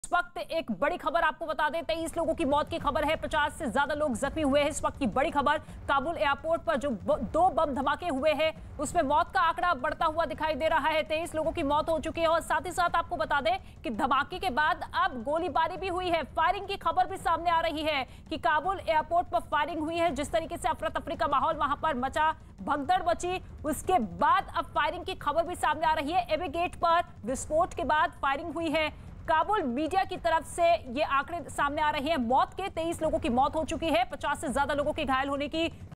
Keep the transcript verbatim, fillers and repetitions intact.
इस वक्त एक बड़ी खबर आपको बता दें, तेईस लोगों की मौत की खबर है, पचास से ज्यादा लोग जख्मी हुए हैं। इस वक्त की बड़ी खबर, काबुल एयरपोर्ट पर जो दो बम धमाके हुए हैं उसमें मौत का आंकड़ा बढ़ता हुआ दिखाई दे रहा है। तेईस लोगों की मौत हो चुकी है और साथ ही साथ आपको बता दें कि धमाके के बाद अब गोलीबारी भी हुई है। फायरिंग की खबर भी सामने आ रही है कि काबुल एयरपोर्ट पर फायरिंग हुई है। जिस तरीके से अफरा तफरी का माहौल वहां पर मचा, भगदड़ मची, उसके बाद अब फायरिंग की खबर भी सामने आ रही है। एबी गेट पर विस्फोट के बाद फायरिंग हुई है। काबुल मीडिया की तरफ से ये आंकड़े सामने आ रहे हैं। मौत के तेईस लोगों की मौत हो चुकी है, पचास से ज्यादा लोगों के घायल होने की